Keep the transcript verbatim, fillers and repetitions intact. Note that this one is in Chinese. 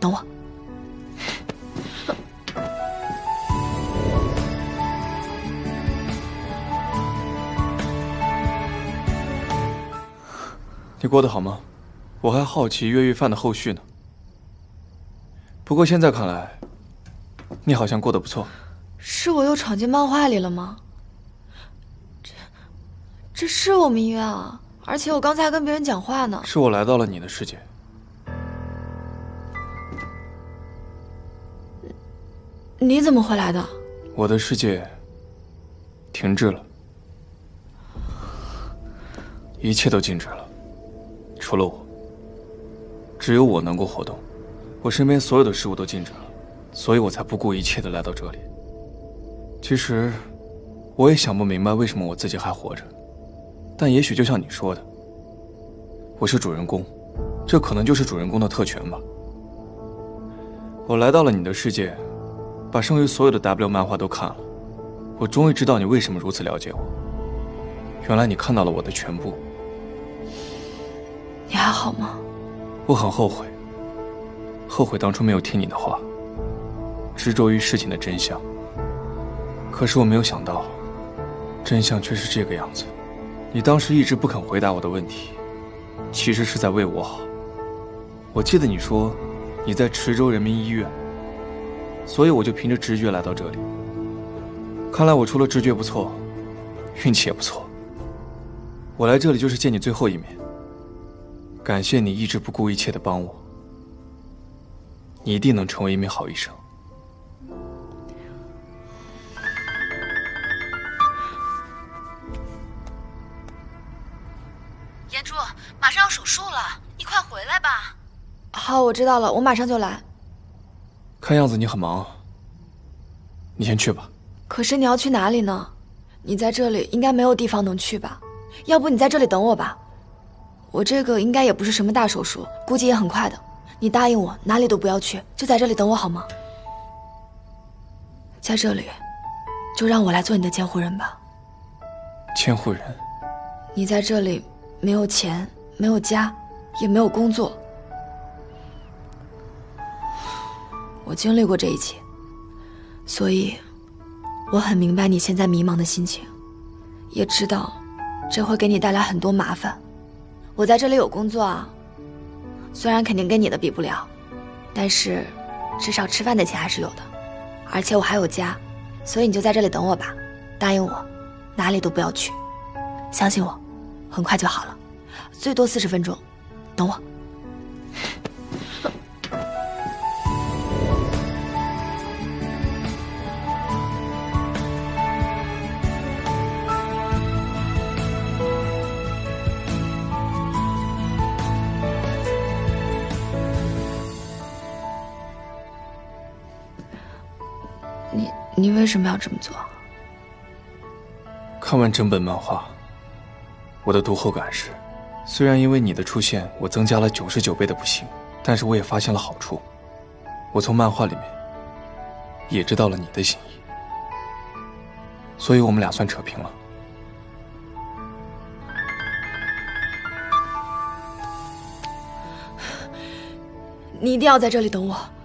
等我。 你过得好吗？我还好奇越狱犯的后续呢。不过现在看来，你好像过得不错。 是我又闯进漫画里了吗？这，这是我们医院啊！而且我刚才还跟别人讲话呢。 是我来到了你的世界。 你怎么会来的？ 我的世界停滞了，一切都静止了，除了我。只有我能够活动，我身边所有的事物都静止了，所以我才不顾一切的来到这里。其实，我也想不明白为什么我自己还活着，但也许就像你说的，我是主人公，这可能就是主人公的特权吧。我来到了你的世界，把剩余所有的 W 漫画都看了，我终于知道你为什么如此了解我。原来你看到了我的全部。 你还好吗？ 我很后悔，后悔当初没有听你的话，执着于事情的真相。可是我没有想到，真相却是这个样子。你当时一直不肯回答我的问题，其实是在为我好。我记得你说你在池州人民医院，所以我就凭着直觉来到这里。看来我除了直觉不错，运气也不错。我来这里就是见你最后一面，感谢你一直不顾一切的帮我。你一定能成为一名好医生。 颜珠，马上要手术了，你快回来吧。好，我知道了，我马上就来。 看样子你很忙，你先去吧。 可是你要去哪里呢？你在这里应该没有地方能去吧？要不你在这里等我吧。我这个应该也不是什么大手术，估计也很快的。你答应我，哪里都不要去，就在这里等我好吗？在这里，就让我来做你的监护人吧。 监护人？ 你在这里没有钱，没有家，也没有工作。我经历过这一切，所以我很明白你现在迷茫的心情，也知道这会给你带来很多麻烦。我在这里有工作啊，虽然肯定跟你的比不了，但是至少吃饭的钱还是有的，而且我还有家，所以你就在这里等我吧，答应我，哪里都不要去，相信我，很快就好了，最多四十分钟，等我。你你为什么要这么做？ 看完整本漫画，我的读后感是，虽然因为你的出现，我增加了九十九倍的不幸，但是我也发现了好处。我从漫画里面也知道了你的心意，所以我们俩算扯平了。 你一定要在这里等我。